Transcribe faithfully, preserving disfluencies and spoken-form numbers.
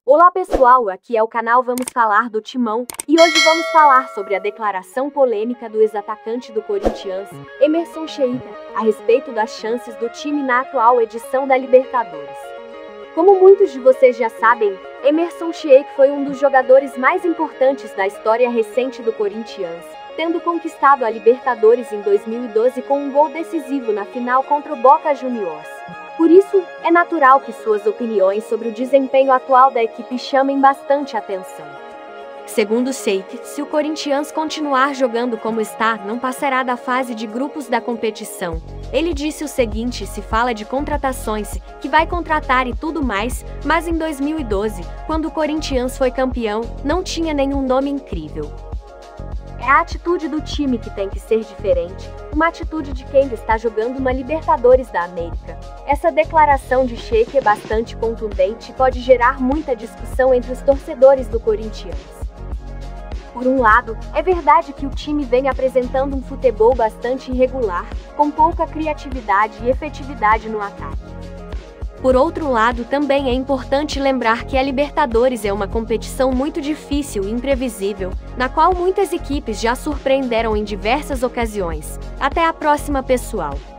Olá pessoal, aqui é o canal Vamos Falar do Timão, e hoje vamos falar sobre a declaração polêmica do ex-atacante do Corinthians, Emerson Sheik, a respeito das chances do time na atual edição da Libertadores. Como muitos de vocês já sabem, Emerson Sheik foi um dos jogadores mais importantes da história recente do Corinthians, tendo conquistado a Libertadores em dois mil e doze com um gol decisivo na final contra o Boca Juniors. Por isso, é natural que suas opiniões sobre o desempenho atual da equipe chamem bastante atenção. Segundo Sheik, se o Corinthians continuar jogando como está, não passará da fase de grupos da competição. Ele disse o seguinte: se fala de contratações, que vai contratar e tudo mais, mas em dois mil e doze, quando o Corinthians foi campeão, não tinha nenhum nome incrível. É a atitude do time que tem que ser diferente, uma atitude de quem está jogando uma Libertadores da América. Essa declaração de Sheik é bastante contundente e pode gerar muita discussão entre os torcedores do Corinthians. Por um lado, é verdade que o time vem apresentando um futebol bastante irregular, com pouca criatividade e efetividade no ataque. Por outro lado, também é importante lembrar que a Libertadores é uma competição muito difícil e imprevisível, na qual muitas equipes já surpreenderam em diversas ocasiões. Até a próxima, pessoal!